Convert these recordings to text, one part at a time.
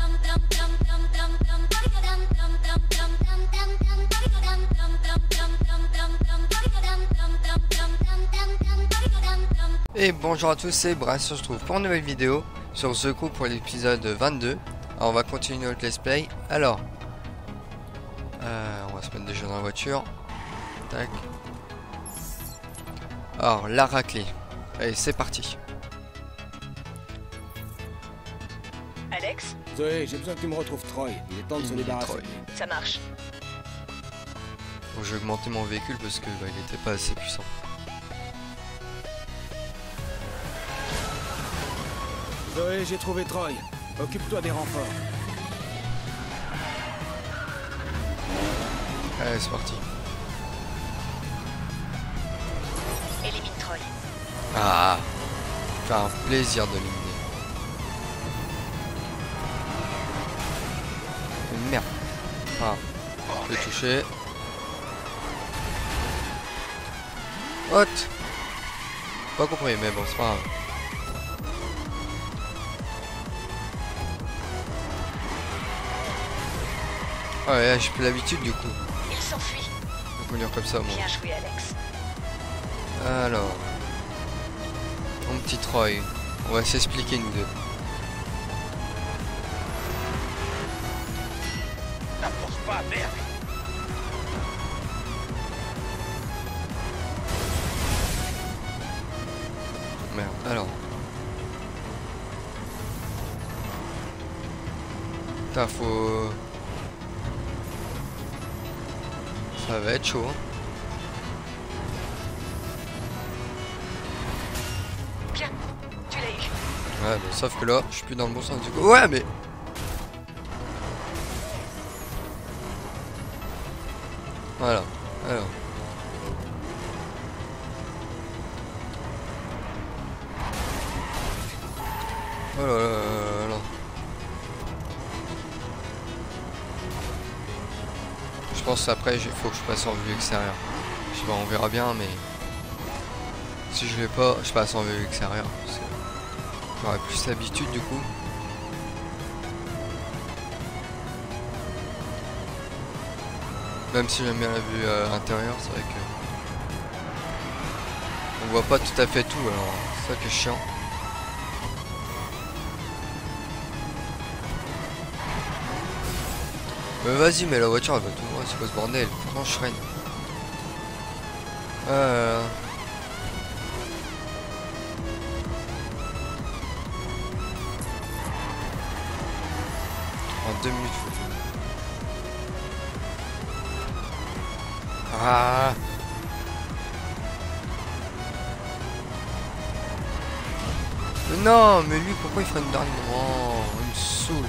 Et bonjour à tous, c'est Brass, on se retrouve pour une nouvelle vidéo sur The Crew pour l'épisode 22. Alors on va continuer notre let's play. Alors, on va se mettre déjà dans la voiture. Tac. Alors, la raclée. Allez, c'est parti. Alex? Zoé, j'ai besoin que tu me retrouves Troy. Il est temps de se débarrasser. Troy. Ça marche. Bon, je vais augmenter mon véhicule parce que il n'était pas assez puissant. Zoé, j'ai trouvé Troy. Occupe-toi des renforts. Allez, c'est parti. Élimine Troy. Ah, faire un plaisir de l'éliminer. Merde. Ah, je l'ai touché. Hot. Pas compris, mais bon, c'est pas grave. Ah ouais, j'ai plus l'habitude du coup. Il s'enfuit. De conduire comme ça, moi. Bien joué, Alex. Alors, mon petit Troy, on va s'expliquer nous deux. N'approche pas, merde. Merde, alors. Putain, faut... Ça va être chaud. Hein. Bien, tu l'as eu. Ouais, mais sauf que là, je suis plus dans le bon sens du coup. Ouais, mais... Voilà, alors. Oh là là là là. Je pense après il faut que je passe en vue extérieure. Je sais pas, on verra bien, mais si je l'ai pas, je passe en vue extérieure. J'aurais plus l'habitude du coup. Même si j'aime bien la vue intérieure, c'est vrai que on voit pas tout à fait tout, alors c'est ça qui est chiant. Mais vas-y, mais la voiture elle va tout droit, c'est quoi ce bordel? Pourtant je freine. En 2 minutes, faut tout. Ah. Mais non, mais lui pourquoi il freine dernier moment? Il me saoule.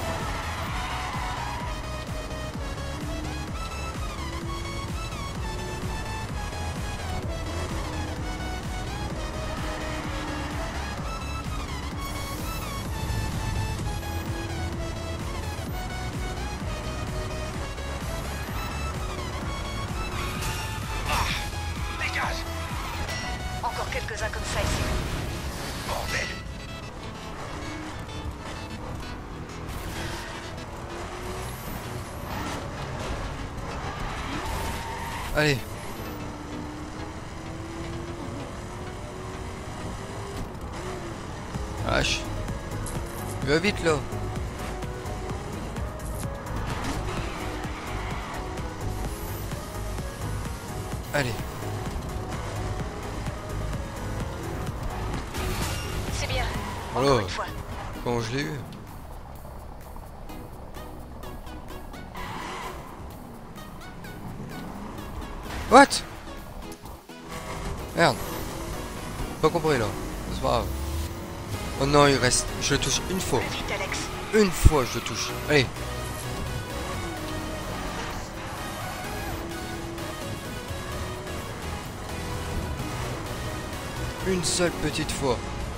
Encore quelques-uns comme ça ici. Bordel. Allez. Vache. Va vite là. Allez. C'est bien. Alors, Encore une fois. comment je l'ai eu? What? Merde. Pas compris là. C'est pas grave. Oh non, il reste. Je le touche une fois. Plus vite, Alex. Une fois, je le touche. Allez. Une seule petite fois.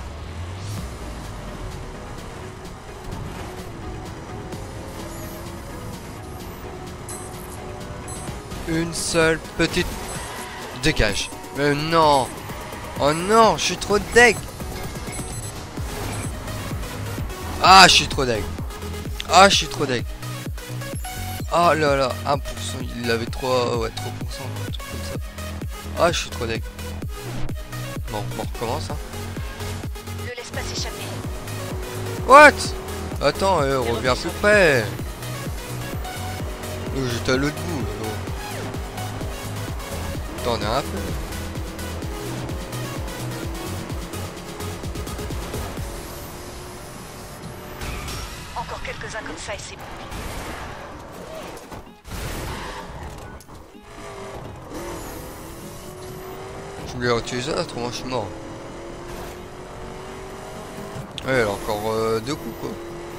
Une seule petite... Dégage. Mais non. Oh non, je suis trop deg. Ah, je suis trop deg. Ah, je suis trop deg. Ah là là, 1%, il avait 3, ouais, 3%, un truc comme ça. Ah, je suis trop deg. Bon, on recommence, hein. Ne laisse pas s'échapper. What? Attends, reviens plus près. J'étais à l'autre bout. Attendez un peu. Encore quelques-uns comme ça et c'est bon. Je voulais tuer ça, autrement je suis mort. Ouais, elle a encore 2 coups quoi.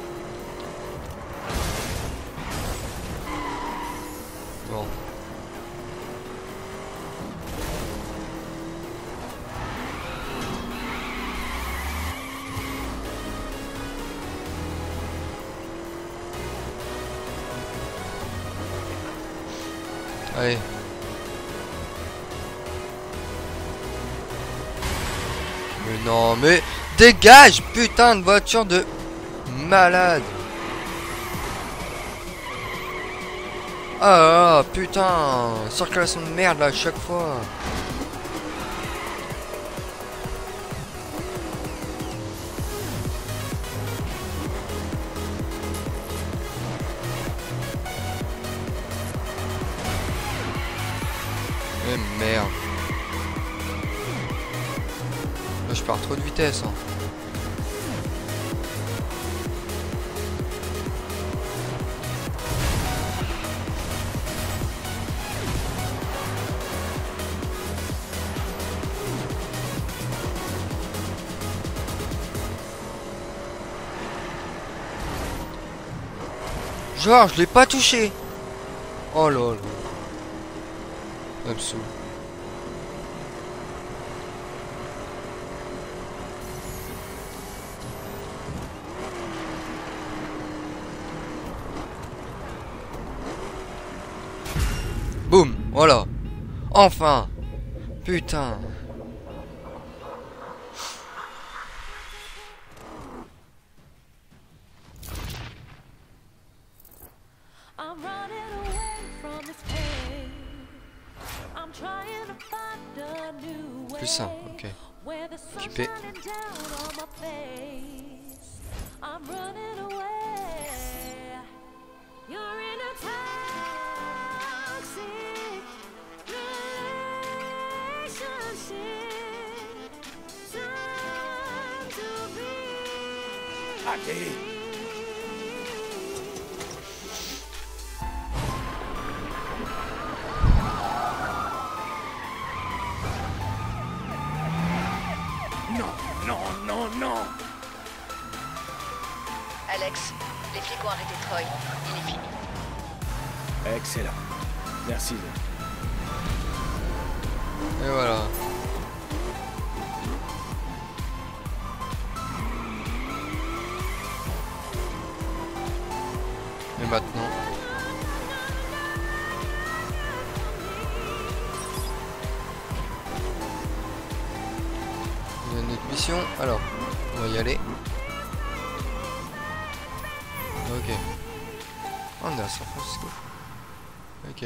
Bon. Allez. Mais non, mais dégage, putain de voiture de malade. Ah putain, circulation de merde là à chaque fois. Mais merde. Là je pars trop de vitesse hein. Genre je l'ai pas touché. Oh là là. Ça me saoule. Boum, voilà. Enfin. Putain. I'm running away from this pain. I'm trying to find a new way. Plus simple, ok. Where the sun's Équipé. shining down on my face. I'm running away. You're in a toxic relationship. Time to be. Allez. Non, non, non, non. Alex, les flics ont arrêté Troy. Il est fini. Excellent. Merci. Et voilà. Et maintenant. Il y a une autre mission. Alors, on va y aller. Ok. On est à San Francisco. Ok.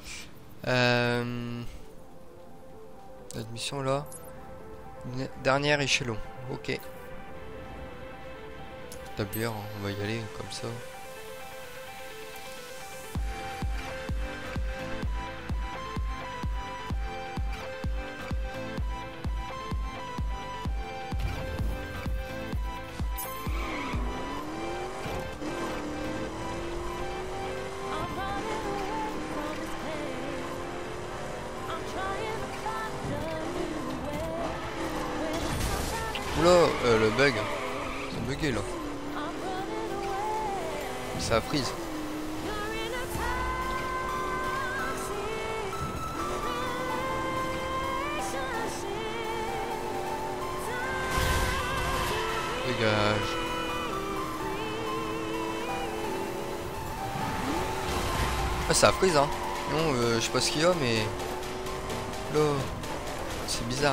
Notre mission là. Dernière échelon. Ok. Établir, on va y aller comme ça. I'm running away from this pain. I'm trying to find a new way. Where the sun's shining Oula, le bug. C'est bugué là. I'm running away. Ça freeze. You're in a toxic relationship. Dégage. Ah, ça freeze hein. Non, je sais pas ce qu'il y a, mais là, c'est bizarre.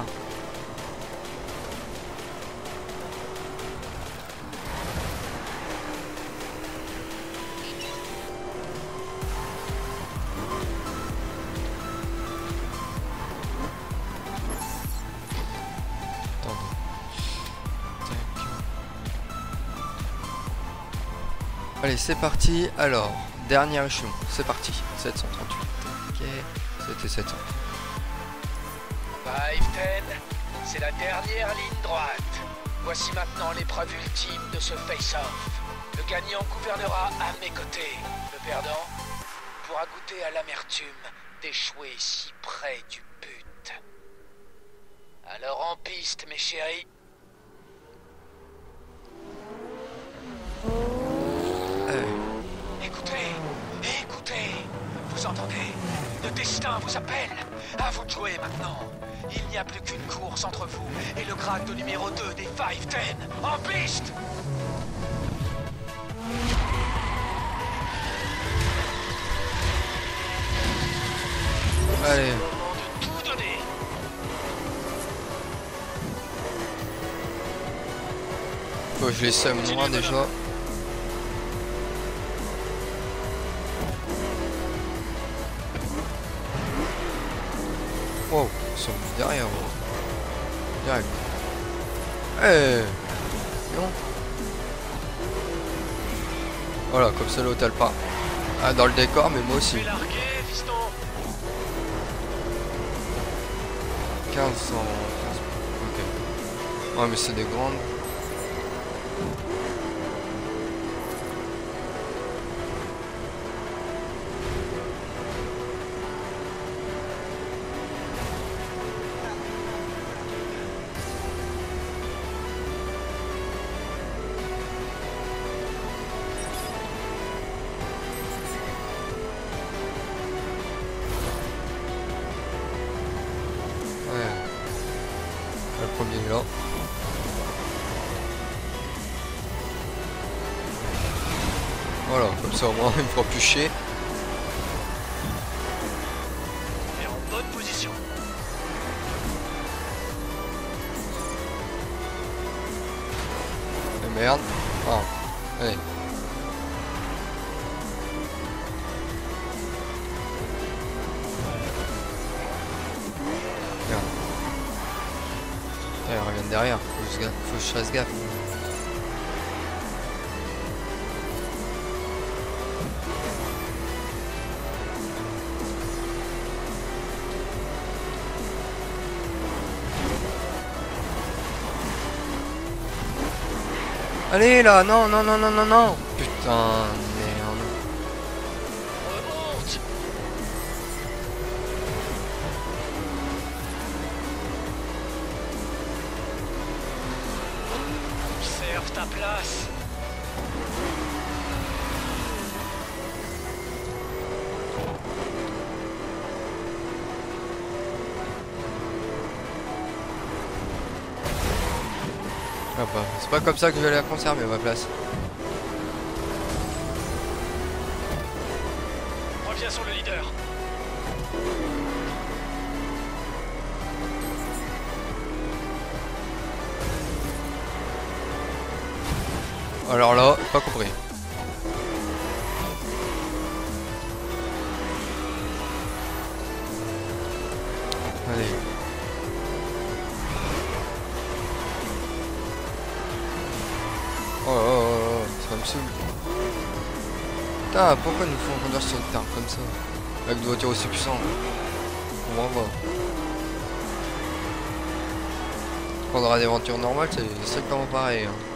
Allez, c'est parti. Alors, dernier échelon. C'est parti. 738. Ok. C'était 700. 5-10, c'est la dernière ligne droite. Voici maintenant l'épreuve ultime de ce face-off. Le gagnant gouvernera à mes côtés. Le perdant pourra goûter à l'amertume d'échouer si près du but. Alors en piste, mes chéris. Écoutez, vous entendez? Le destin vous appelle. À vous de jouer maintenant. Il n'y a plus qu'une course entre vous et le grade de numéro 2 des 5-10. En piste! Allez. Moment de tout donner. Faut que je les somme moi déjà. Wow, ils sont derrière. Direct. Non. Voilà, comme ça l'autre elle part. Ah, dans le décor, mais moi aussi. Fais larguer, fiston. 1500. Ok. Ouais, mais c'est des grandes. Le premier est là. Voilà, comme ça au moins il me fera plus chier. Et en bonne position. Et merde. Ah, allez. Merde. Ils reviennent derrière, faut que je fasse gaffe. Allez là, non, non, non, non, non, non. Putain, merde. Remonte. Observe ta place. Ah bah, c'est pas comme ça que je vais la conserver ma place. Reviens sur le leader. Alors là, pas compris. Allez. Oh, ça me saoule. Putain, pourquoi nous font conduire sur le terrain comme ça? Avec des voitures aussi puissantes. On va voir. Quand on aura des voitures normales, c'est exactement pareil. Hein.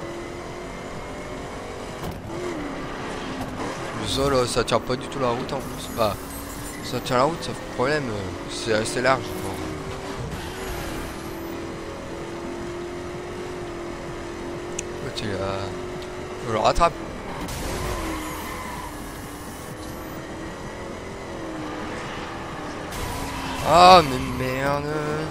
Le sol, ça tient pas du tout la route en plus. Bah, ça tient la route, sauf que le problème, c'est assez large. Bon. Je le rattrape. Ah mais merde.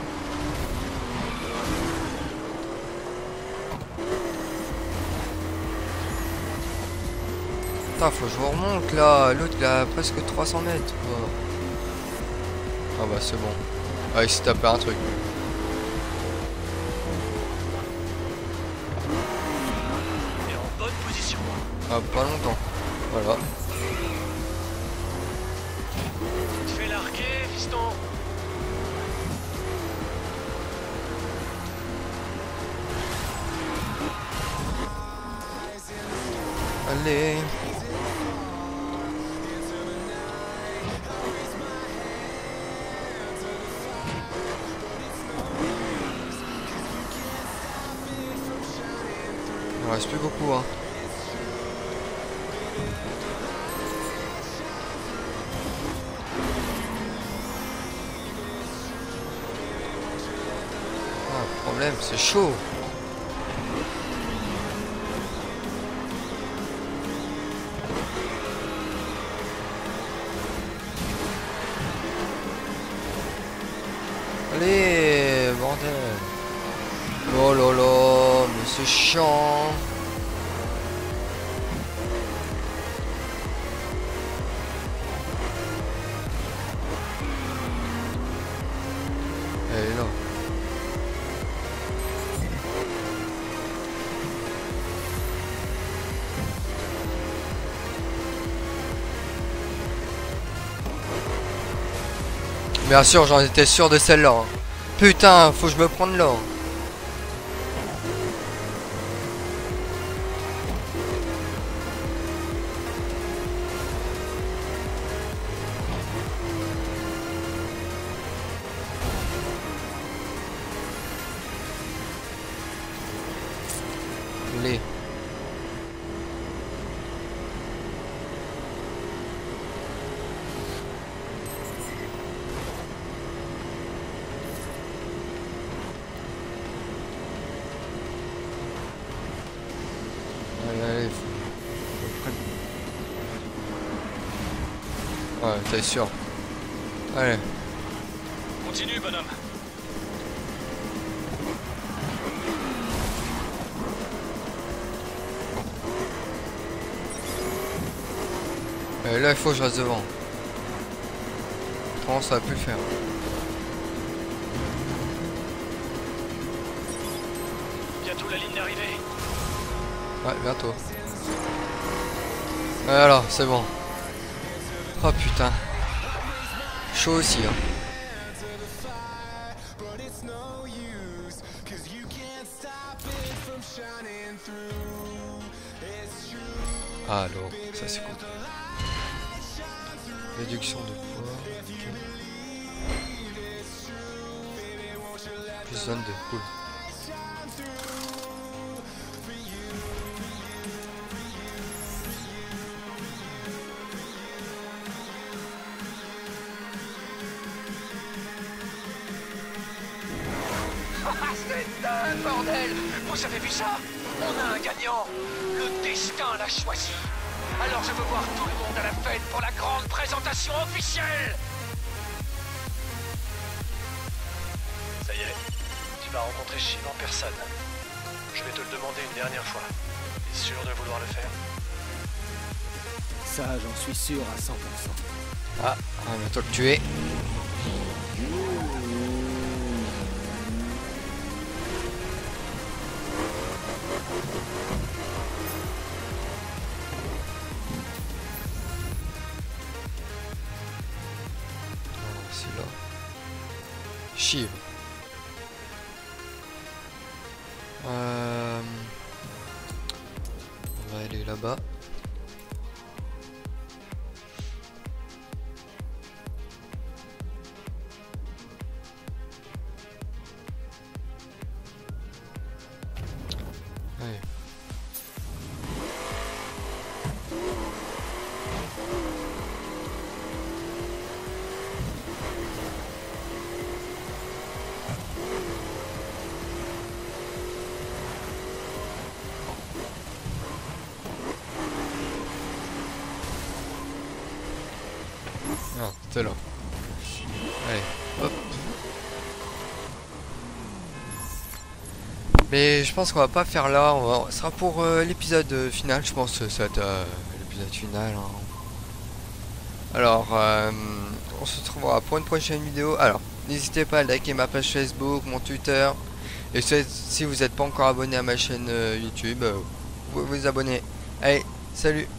Putain, faut que je vous remonte là. L'autre il a presque 300 mètres quoi. Ah bah c'est bon. Ah il s'est tapé un truc. Ah, pas longtemps. Voilà. Tu te fais larguer, fiston. Allez. Il en reste plus beaucoup, hein. Ah, le problème, c'est chaud. Allez, bordel. Oh là là, mais c'est chiant. Elle est là. Bien sûr, j'en étais sûr de celle-là. Hein. Putain, faut que je me prenne là. Allez. Allez, ouais, t'es sûr. Allez. Continue, bonhomme. Et là, il faut que je reste devant. Autrement, ça va plus le faire. Bientôt la ligne d'arrivée. Ouais, bientôt. Voilà, c'est bon. Oh putain. Chaud aussi, hein. Ah, alors, ça c'est cool. Réduction de poids. Plus 22, cool. Ah, c'est dingue, bordel! Vous avez vu ça? On a un gagnant! Le destin l'a choisi! Alors je veux voir tout le monde à la fête pour la grande présentation officielle! Ça y est, tu vas rencontrer Shiv en personne. Je vais te le demander une dernière fois. T'es sûr de vouloir le faire? Ça, j'en suis sûr à 100%. Ah, on va bientôt le tuer. C'est là. Shiv. On va aller là-bas. Allez. Ah, c'est là. Allez, hop. Mais je pense qu'on va pas faire là. Ce sera pour l'épisode final. Je pense que ça va être l'épisode final. Hein. Alors, on se retrouvera pour une prochaine vidéo. Alors, n'hésitez pas à liker ma page Facebook, mon Twitter. Et si vous n'êtes pas encore abonné à ma chaîne YouTube, vous pouvez vous abonner. Allez, salut!